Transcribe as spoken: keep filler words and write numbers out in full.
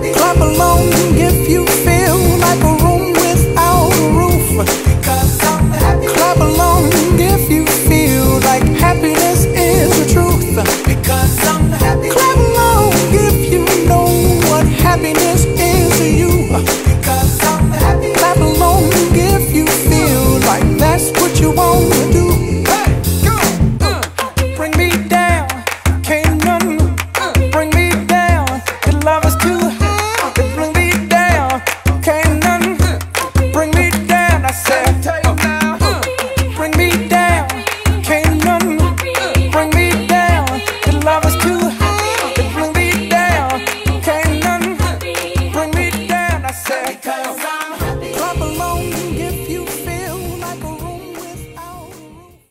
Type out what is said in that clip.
Clap along if you feel like a room without a roof. Clap along if you feel like happiness is the truth. Clap along if you know what happiness is to you. Clap along if you feel like that's what you want to do. Bring me down, can't none bring me down. Your love is too high to bring me down. Can't none bring me down. I said, bring me down, can't none bring me down. Your love is too high to bring me down. Can't none bring me down. I said.